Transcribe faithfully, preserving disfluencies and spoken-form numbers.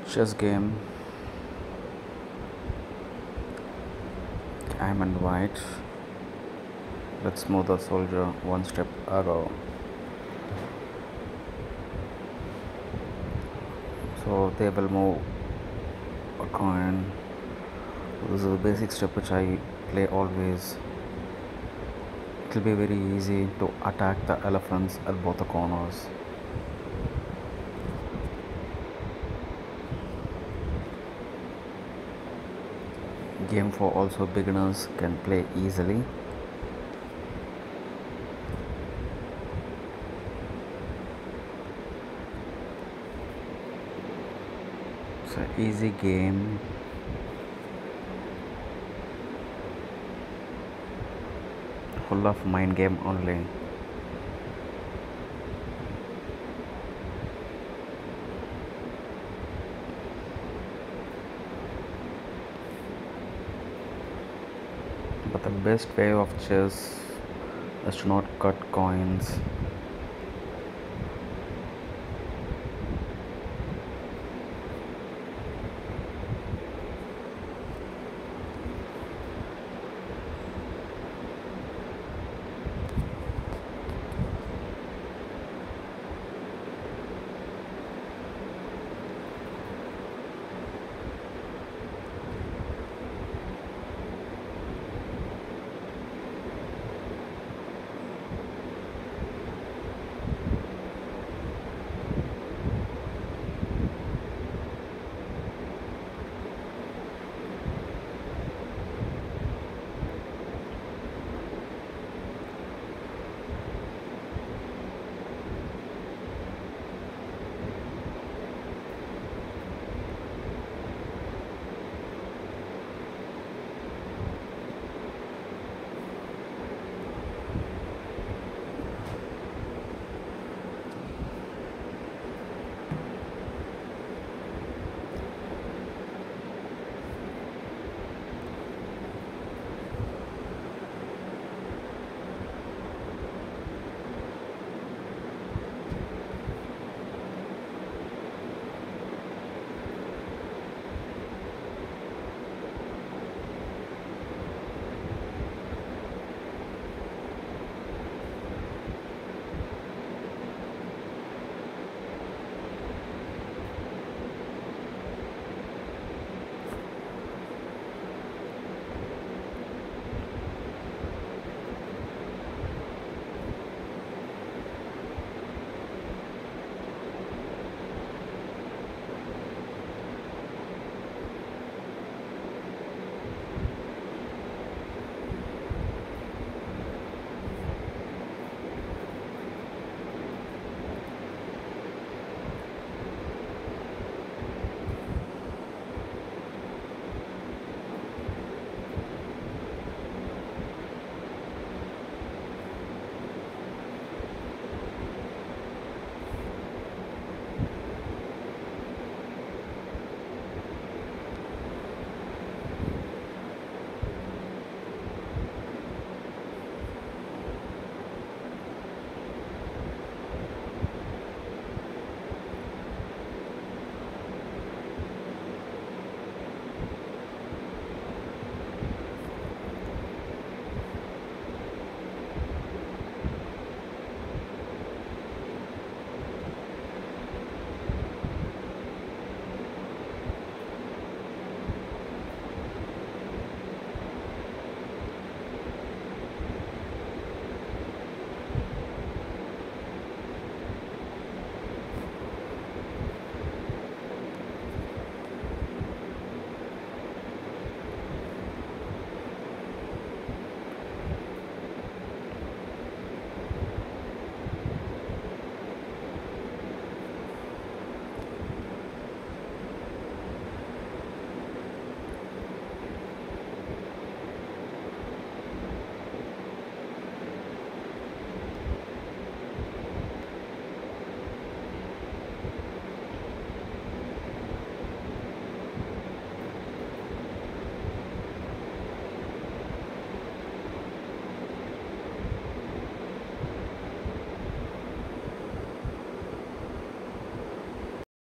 Chess game. I'm in white. Let's move the soldier one step ago. So they will move a coin. This is a basic step which I play always. It will be very easy to attack the elephants at both the corners. Game for also beginners can play easily. It's an easy game. Full of mind game only. But the best way of chess is to not cut coins.